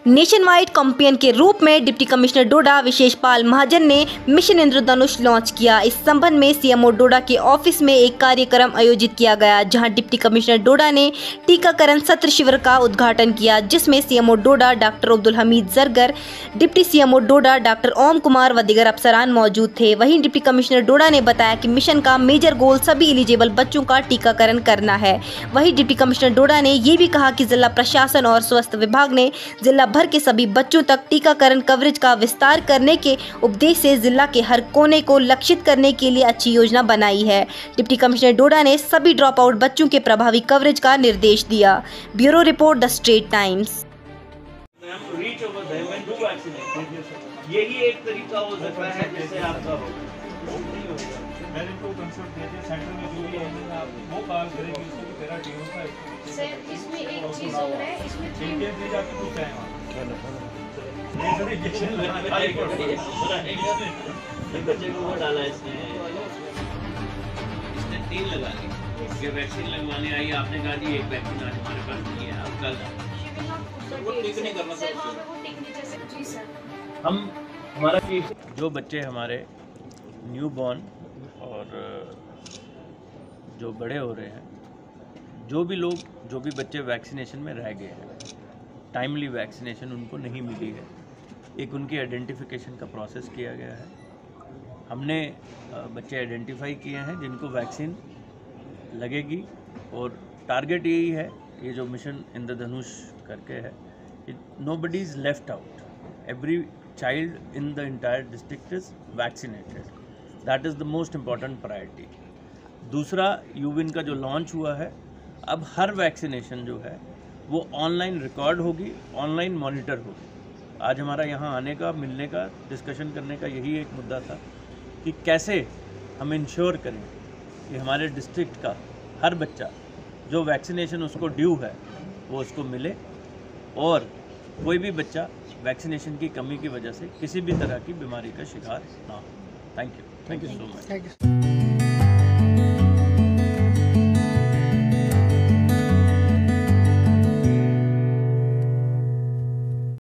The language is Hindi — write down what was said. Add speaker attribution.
Speaker 1: नेशन वाइड कैंपेन के रूप में डिप्टी कमिश्नर डोडा विशेषपाल महाजन ने मिशन इंद्रधनुष लॉन्च किया। इस संबंध में सीएमओ डोडा के ऑफिस में एक कार्यक्रम आयोजित किया गया, जहां डिप्टी कमिश्नर डोडा ने टीकाकरण सत्र शिविर का उद्घाटन किया, जिसमें CMO Doda doctor Abdul Hamid Zargar, deputy CMO Doda doctor Om Kumar व दीगर अफसरान मौजूद थे। वहीं डिप्टी कमिश्नर डोडा ने बताया कि मिशन का मेजर गोल सभी एलिजिबल बच्चों का टीकाकरण करना है। वहीं डिप्टी कमिश्नर डोडा ने ये भी कहा कि जिला प्रशासन और स्वास्थ्य विभाग ने जिला भर के सभी बच्चों तक टीकाकरण कवरेज का विस्तार करने के उद्देश्य से जिला के हर कोने को लक्षित करने के लिए अच्छी योजना बनाई है। डिप्टी कमिश्नर डोडा ने सभी ड्रॉप आउट बच्चों के प्रभावी कवरेज का निर्देश दिया। Bureau report, the Straight Times.
Speaker 2: यही एक तरीका हो सकता है जिससे आपका हो।
Speaker 3: मैं इनको कंसल्ट किया था, सेंटर में जो भी है आप वो काम करेंगे, इसको भी तेरा डी होता है
Speaker 4: सर। इसमें एक चीज और है, इसमें
Speaker 3: इंडियन से जाके कुछ है वहाँ ये इंजेक्शन
Speaker 2: बच्चे को वो डाला इसने 3 लगा ली। ये वैक्सीन लगवाने आई, आपने कहा जी एक वैक्सीन आज हमारे पास नहीं है, आप कल हम हमारा जो बच्चे हमारे न्यू बॉर्न और जो बड़े हो रहे हैं, जो भी बच्चे वैक्सीनेशन में रह गए हैं, टाइमली वैक्सीनेशन उनको नहीं मिली है, एक उनकी आइडेंटिफिकेशन का प्रोसेस किया गया है। हमने बच्चे आइडेंटिफाई किए हैं जिनको वैक्सीन लगेगी और टारगेट यही है, ये जो मिशन इंद्रधनुष करके है, nobody is left out, every child in the entire district is vaccinated. That is the most important priority. दूसरा, यूविन का जो लॉन्च हुआ है, अब हर वैक्सीनेशन जो है वो ऑनलाइन रिकॉर्ड होगी, ऑनलाइन मॉनिटर होगी। आज हमारा यहाँ आने का, मिलने का, डिस्कशन करने का यही एक मुद्दा था कि कैसे हम इंश्योर करें कि हमारे डिस्ट्रिक्ट का हर बच्चा जो वैक्सीनेशन उसको ड्यू है वो उसको मिले और कोई भी बच्चा वैक्सीनेशन की कमी की वजह से किसी भी तरह की बीमारी का शिकार ना हो। Thank you so much.